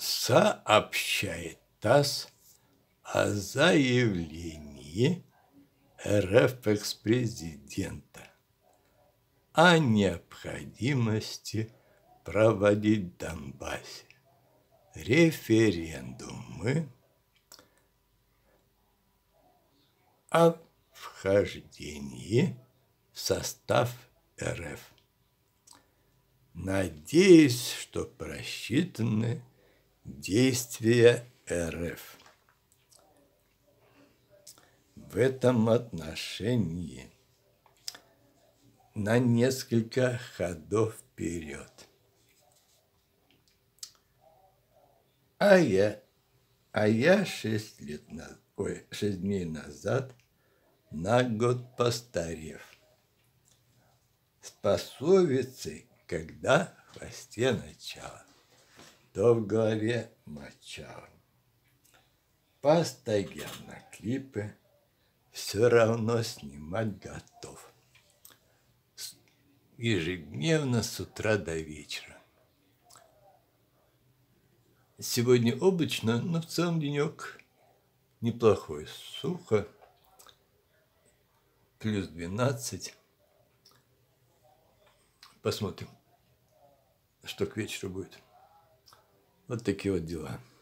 Сообщает ТАСС о заявлении РФ экс-президента о необходимости проводить в Донбассе референдумы о вхождении в состав РФ. Надеюсь, что просчитаны действия РФ. В этом отношении на несколько ходов вперед. А я 6 дней назад, на год постарев, с пословицей «когда в хвосте начало, то в голове мочало». Постоянно клипы все равно снимать готов. Ежедневно с утра до вечера. Сегодня облачно, но в целом денек неплохой. Сухо. Плюс 12. Посмотрим, что к вечеру будет. Вот такие вот дела.